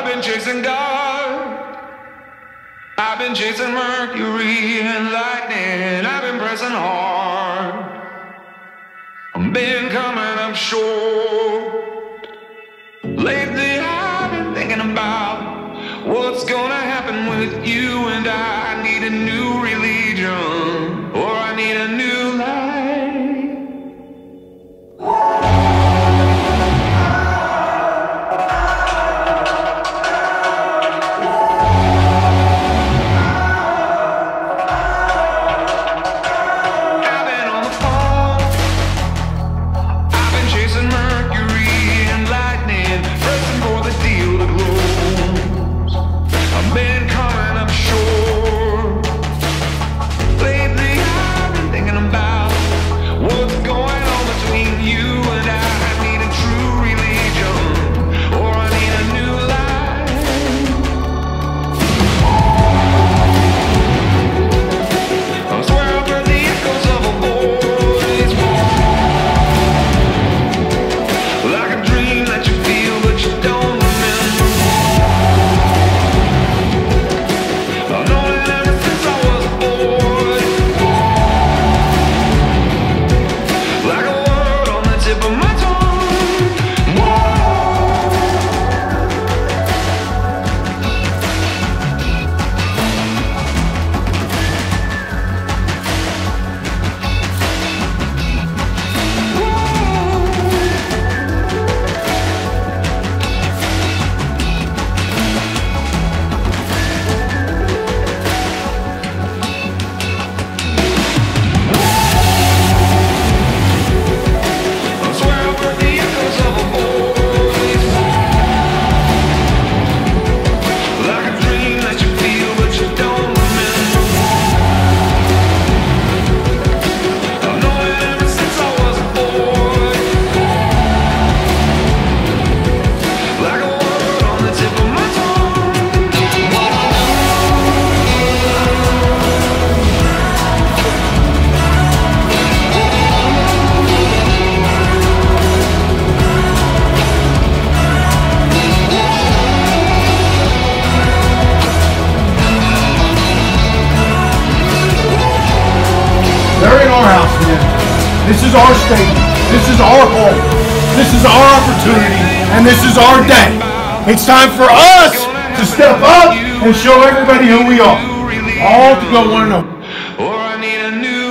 I've been chasing God. I've been chasing Mercury and lightning. I've been pressing hard. I've been coming up short. Lately I've been thinking about what's gonna happen with you and I. I need a new religion, or I need a new life. This is our state. This is our home. This is our opportunity. And this is our day. It's time for us to step up and show everybody who we are. All to go one another. Or I need a new